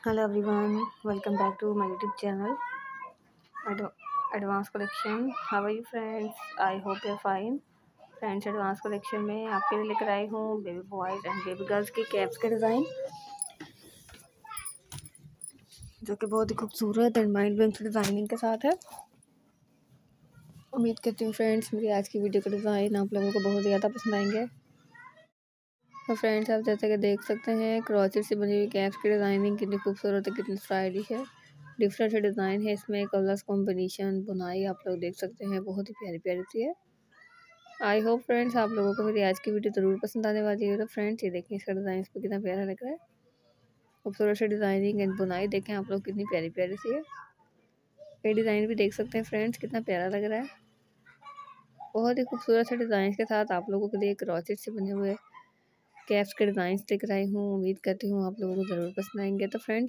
Hello everyone, welcome back to my YouTube channel Advanced Collection. How are you friends? I hope you're fine. Friends advance collection में आपके लिए लेकर आई हूँ baby boys and baby girls के caps के design, जो कि बहुत ही खूबसूरत एंड माइंड ब्लोइंग डिज़ाइनिंग के साथ है। उम्मीद करती हूँ फ्रेंड्स मेरी आज की वीडियो का डिज़ाइन आप लोगों को बहुत ज़्यादा पसंद आएंगे। तो फ्रेंड्स आप जैसे कि देख सकते हैं क्रॉचेट से बनी हुई कैप्स की डिज़ाइनिंग कितनी खूबसूरत है, कितनी स्टाइलिश है। डिफरेंट से डिज़ाइन है इसमें, कलर्स कॉम्बिनेशन बुनाई आप लोग देख सकते हैं, बहुत ही प्यारी प्यारी सी है। आई होप फ्रेंड्स आप लोगों को मेरी आज की वीडियो ज़रूर पसंद आने वाली है। तो फ्रेंड्स ये देखें इसका डिज़ाइन इस पर कितना प्यारा लग रहा है, खूबसूरत से डिज़ाइनिंग एंड बुनाई देखें आप लोग कितनी प्यारी प्यारी सी है। ये डिज़ाइन भी देख सकते हैं फ्रेंड्स कितना प्यारा लग रहा है, बहुत ही खूबसूरत से डिज़ाइन के साथ आप लोगों के लिए क्रॉचेट से बने हुए कैप्स के डिज़ाइन लेकर आई हूँ। उम्मीद करती हूँ आप लोगों को ज़रूर पसंद आएंगे। तो फ्रेंड्स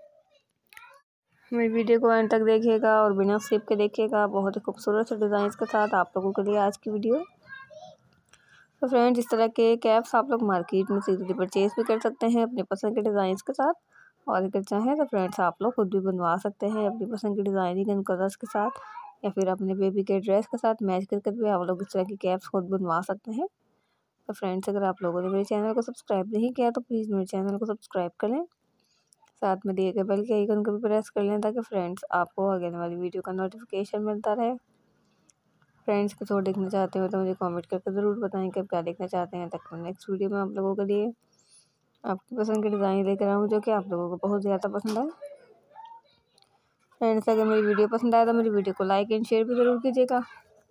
मेरी वीडियो को एंड तक देखिएगा और बिना स्किप के देखिएगा, बहुत ही खूबसूरत से डिज़ाइन के साथ आप लोगों के लिए आज की वीडियो। तो फ्रेंड्स इस तरह के कैप्स आप लोग मार्केट में सीधे परचेज़ भी कर सकते हैं अपने पसंद के डिज़ाइन के साथ, और अगर चाहें तो फ्रेंड्स आप लोग खुद भी बनवा सकते हैं अपनी पसंद की डिज़ाइनिंग एंड कलर्स के साथ, या फिर अपने बेबी के ड्रेस के साथ मैच कर भी आप लोग इस तरह की कैप्स खुद बनवा सकते हैं। तो फ्रेंड्स अगर आप लोगों ने मेरे चैनल को सब्सक्राइब नहीं किया तो प्लीज़ मेरे चैनल को सब्सक्राइब कर लें, साथ में दिए गए बेल के आइकन को भी प्रेस कर लें ताकि फ्रेंड्स आपको आगे वाली वीडियो का नोटिफिकेशन मिलता रहे। फ्रेंड्स कुछ और देखना चाहते हो तो मुझे कमेंट करके ज़रूर बताएं कि आप क्या देखना चाहते हैं, ताकि मैं नेक्स्ट वीडियो में आप लोगों के लिए आपकी पसंद के डिज़ाइन लेकर आऊँ जो कि आप लोगों को बहुत ज़्यादा पसंद आए। फ्रेंड्स अगर मेरी वीडियो पसंद आए तो मेरी वीडियो को लाइक एंड शेयर भी ज़रूर कीजिएगा।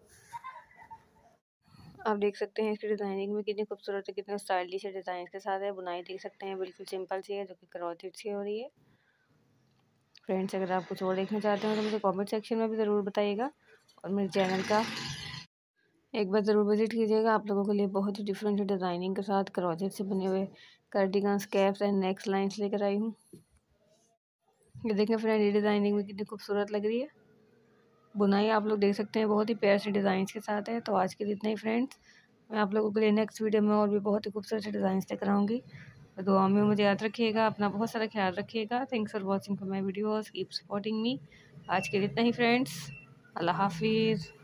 आप देख सकते हैं इसकी डिज़ाइनिंग में कितनी खूबसूरत है, कितने स्टाइलिश है डिज़ाइन के साथ है। बुनाई देख सकते हैं बिल्कुल सिंपल सी है जो कि क्रॉचेट से हो रही है। फ्रेंड्स अगर आप कुछ और देखना चाहते हो तो मुझे कमेंट सेक्शन में भी ज़रूर बताइएगा, और मेरे चैनल का एक बार ज़रूर विजिट कीजिएगा। आप लोगों के लिए बहुत ही डिफरेंट डिज़ाइनिंग के साथ क्रॉचेट से बने हुए cardigans, caps and necks lines लेकर आई हूँ। ये देखें फ्रेंड ये डिज़ाइनिंग में कितनी खूबसूरत लग रही है। बुनाई आप लोग देख सकते हैं बहुत ही प्यारे से डिज़ाइन के साथ है। तो आज के लिए इतना ही फ्रेंड्स, मैं आप लोगों के लिए नेक्स्ट वीडियो में और भी बहुत ही खूबसूरत से डिज़ाइन लेकर आऊँगी। तो दुआ में मुझे याद रखिएगा, अपना बहुत सारा ख्याल रखिएगा। Thanks for watching for my videos, keep supporting me. आज के लिए इतना ही फ्रेंड्स, अल्लाह हाफिज़।